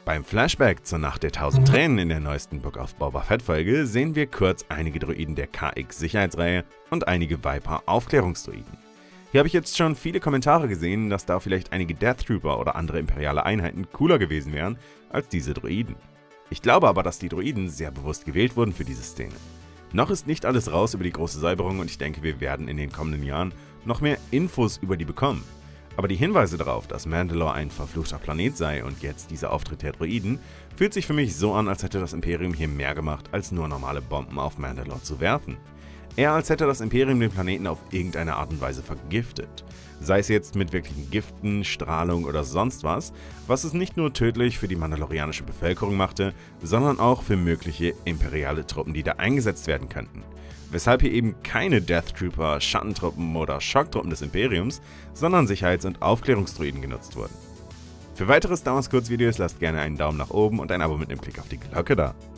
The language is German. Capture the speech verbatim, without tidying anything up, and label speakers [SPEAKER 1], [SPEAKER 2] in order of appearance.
[SPEAKER 1] Beim Flashback zur Nacht der tausend Tränen in der neuesten Book of Boba Fett Folge sehen wir kurz einige Droiden der K X-Sicherheitsreihe und einige Viper-Aufklärungsdroiden. Hier habe ich jetzt schon viele Kommentare gesehen, dass da vielleicht einige Death Trooper oder andere imperiale Einheiten cooler gewesen wären als diese Droiden. Ich glaube aber, dass die Droiden sehr bewusst gewählt wurden für diese Szene. Noch ist nicht alles raus über die große Säuberung und ich denke, wir werden in den kommenden Jahren noch mehr Infos über die bekommen. Aber die Hinweise darauf, dass Mandalore ein verfluchter Planet sei und jetzt dieser Auftritt der Droiden, fühlt sich für mich so an, als hätte das Imperium hier mehr gemacht, als nur normale Bomben auf Mandalore zu werfen. Eher als hätte das Imperium den Planeten auf irgendeine Art und Weise vergiftet. Sei es jetzt mit wirklichen Giften, Strahlung oder sonst was, was es nicht nur tödlich für die mandalorianische Bevölkerung machte, sondern auch für mögliche imperiale Truppen, die da eingesetzt werden könnten. Weshalb hier eben keine Death Trooper, Schattentruppen oder Schocktruppen des Imperiums, sondern Sicherheits- und Aufklärungsdroiden genutzt wurden. Für weitere Star Wars Kurzvideos lasst gerne einen Daumen nach oben und ein Abo mit einem Klick auf die Glocke da.